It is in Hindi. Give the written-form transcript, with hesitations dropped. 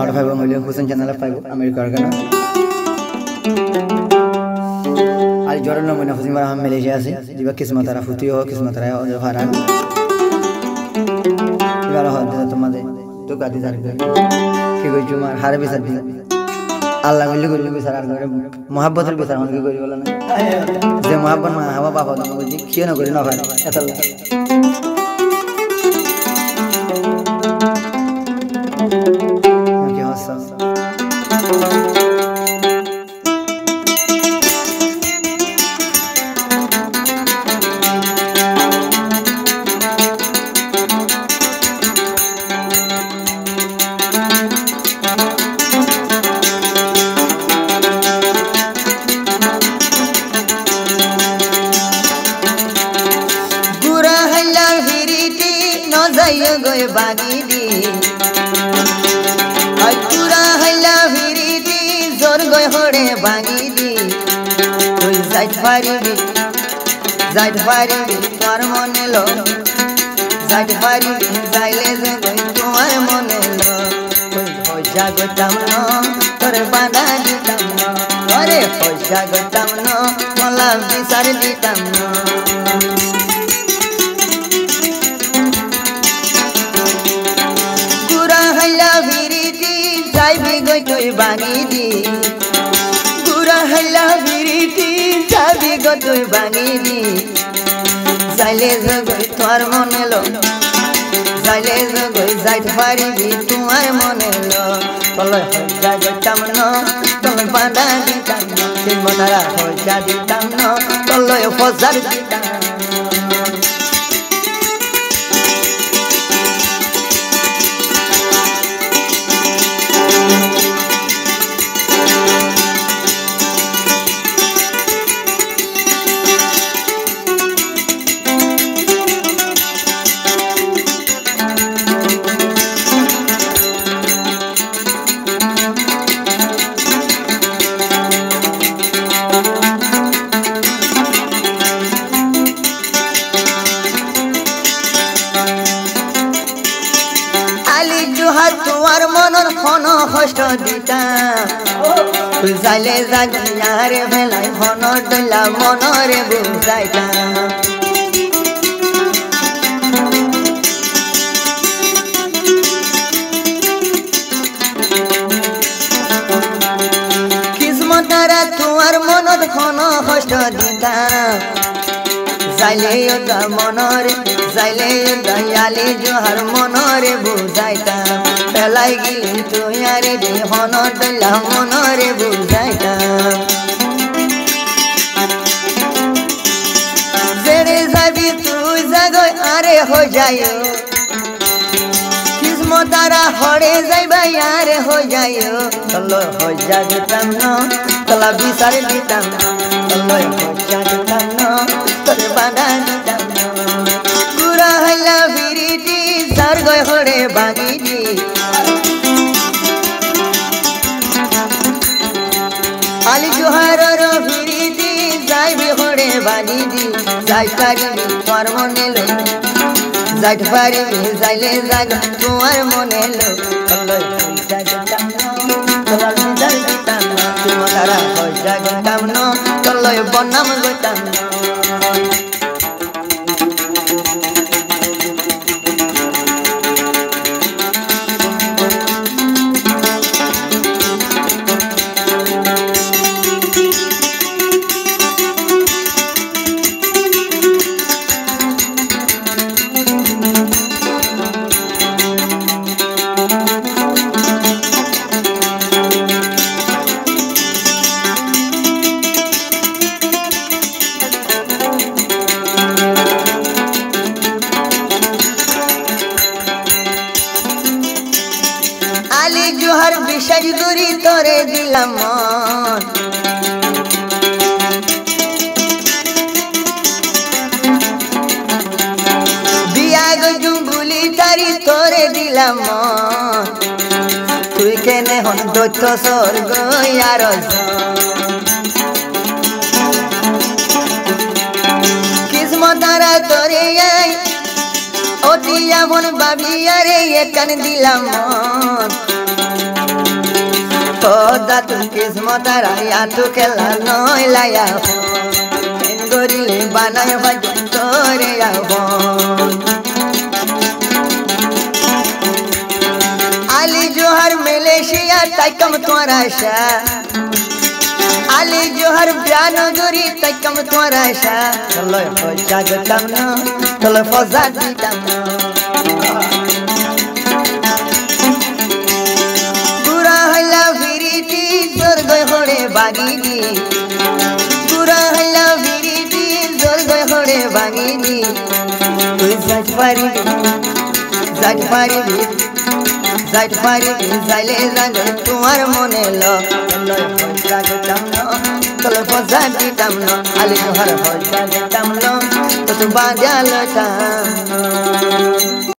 আমার ভাই বলে হোসেন চ্যানেলে পাইব আমেরিকার গানা আর জরল নমুনা হোসেন মারা हम মালয়েশিয়া আছে দিবা কিসমত তারা ফুটি हो কিসমত তারা ওদের ভাড়া এবার হতে তোমাদের তো গাদি জার কি কই তোমার হারে বিচার দি আল্লাহ বলি করি বিচার আর করে mohabbatul বিচার আমাকে করি বলা না যে mohabbat মা হাওয়া বাবা না বুঝি কি না করি না ভাই এত কি হাসা जाइयो गए बागीदी अकुरा हैला भिरीदी जोर गए होड़े बागीदी तुई जाइत पारिबी तोर मने लो जाइत पारिबी जाइले जे गई तोर मने लो तुई होजा गताम न तोरे बांधा दिताम न अरे होजा गताम न मला बिसार दिताम न गई तुई बागीदी गुरा हैला भिरीती जाबी गई तुई बागीदी जाइले गई तोर मने लो जाइले गई जाइत पारिबी तोर मने लो तले होजा गताम न तले बांधा दिताम न तिन मनारा होजा दिताम न तले फजार दिताम তোমার মনর ফন কষ্ট দিতা তুই যাইলে জাগারে বেলাই ফন দলা মনরে বুঝাইতা কিসমতারা তোমার মনর ফন কষ্ট দিতা जाइले दा मनरे जाइले दयाले जोहर मनरे बुझाइता पेलाई गिली तू यारे दे हन दला मनरे बुझाइता जेरे जाबी तू जागय आरे हो जायो किस्मतारा हरे जाइबा यारे हो जायो तल्लो हो जागताम न तला बिसार दिताम तल्लो हो जागताम न तोरे बांधा दिताम न गुरा हैला भिरीती जार गय होड़े बागीदी आली जोहारर भिरीती जाइबी होड़े बागीदी जाइत पारिबी तोर मने लो जाइत पारिबी जाइले जाग तोर मने लो तल्लो होजा गताम न तोला बिसार दिताम न तुमतारा होजा गताम न तल्लो बनाम गताम न आली जोहर विशेष दूरी तोरे दिलाम मन बियाग जुंगुली तारी तोरे दिलाम मन तुई केने हन दैत्य स्वर्ग यार किस्मतारा तोरे आई ओतिया मन बाबिया रे ये कन दिलाम मन tu kismot raya tu kela noi laya gorili banay bajun tore ya Ali Johar Malaysia taikam tumhara sha Ali Johar Bianuguri taikam tumhara sha chalo hoja tamno chalo fozati tamno Gura hala viriti zorgoy hore bagini Gura hala viriti zorgoy hore bagini Zat pari zale zango tumhar mone lo chalo hoja tamno chalo fozati tamno Ali Johar hoja tamno to tu badya lo tamno